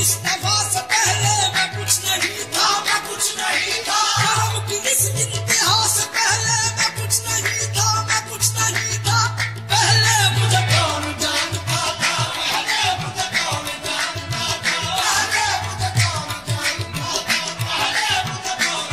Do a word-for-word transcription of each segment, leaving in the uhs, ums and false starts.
मुस्तफा से पहले मैं कुछ नहीं था, मैं कुछ नहीं था। करम की इस इंतहा से पहले मैं कुछ नहीं था, मैं कुछ नहीं था। पहले मुझे कौन जानता था, पहले मुझे कौन जानता था, पहले मुझे कौन जानता था, पहले मुझे कौन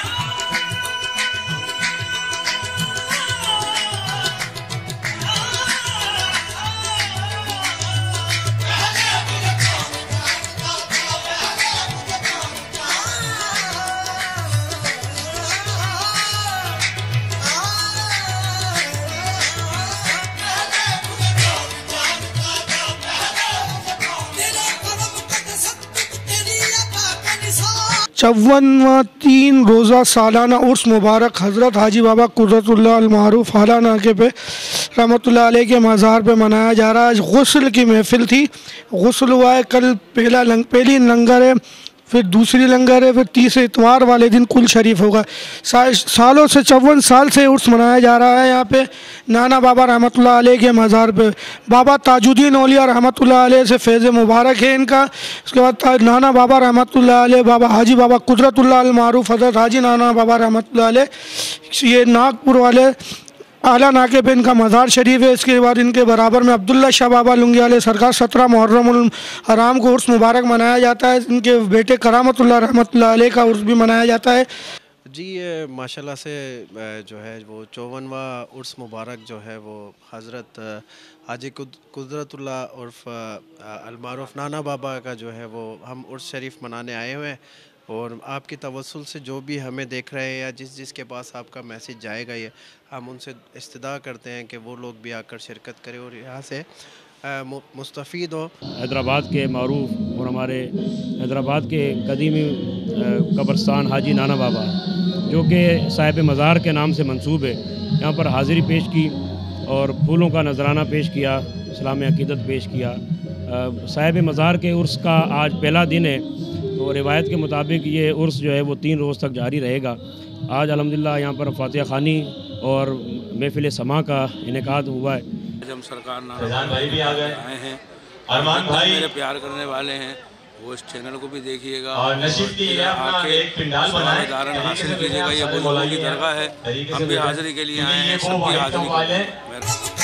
चौवनवा तीन रोज़ा सालाना उर्स मुबारक हज़रत हाजी बाबा कुदरतुल्लाह अल मारूफ आला नाके पे रहमतुल्लाह अलैह के मज़ार पे मनाया जा रहा है। आज गुस्ल की महफ़िल थी, गुस्ल हुआ है। कल पहला लंग पहली लंगर है, फिर दूसरी लंगर है, फिर तीसरे इतवार वाले दिन कुल शरीफ होगा। सा, सालों से चौवन साल से उर्स मनाया जा रहा है यहाँ पे नाना बाबा रहमतुल्लाह अलैह के मज़ार पे। बाबा ताजुद्दीन औलिया रहमतुल्लाह अलैह से फैज़ मुबारक है इनका। उसके बाद नाना बाबा रहमतुल्लाह अलैह बाबा हाजी बाबा कुदरतुल्लाह अल मारूफ हज़रत हाजी नाना बाबा रहमतुल्लाह अलैह, ये नागपुर वाले आला नाके पे इनका मज़ार शरीफ है। इसके बाद इनके बराबर में अब्दुल्ला शाह बाबा लुंगियाले सरकार सत्रह मुहर्रम हराम को उर्स मुबारक मनाया जाता है। इनके बेटे करामतुल्लाह रहमतुल्लाह अलैह का उर्स भी मनाया जाता है। जी ये माशाल्लाह से जो है वो चौवनवा उर्स मुबारक जो है वो हज़रत हाजी कुदरतुल्लाह उर्फ अल मारूफ नाना बाबा का जो है वो हम उर्स शरीफ मनाने आए हुए हैं। और आपकी तवस्सुल से जो भी हमें देख रहे हैं या जिस जिस के पास आपका मैसेज जाएगा, ये हम उनसे इस्तदा करते हैं कि वो लोग भी आकर शिरकत करें और यहाँ से मुस्तफ़ीद हो। हैदराबाद के मारूफ और हमारे हैदराबाद के कदीमी कब्रस्तान हाजी नाना बाबा जो कि साहिब मज़ार के नाम से मंसूब है, यहाँ पर हाज़िरी पेश की और फूलों का नजराना पेश किया, इस्लामी अक़ीदत पेश किया। साहिब मज़ार के उर्स का आज पहला दिन है, तो रिवायत के मुताबिक ये उर्स जो है वो तीन रोज़ तक जारी रहेगा। आज अल्हम्दुलिल्लाह यहाँ पर फातिहा ख़ानी और महफ़िल समा का इनेकाद हुआ है। हम सरकार नाना भाई भी आ गए आए हैं, अरमान भाई मेरे प्यार करने वाले हैं, वो इस चैनल को भी देखिया और नसीब की एक पिंडाल बनाए हासिल कीजिएगा। ये बुजुर्गों की दरगाह है, हम भी हाज़िरी के लिए आए हैं, सबकी हाज़िरी।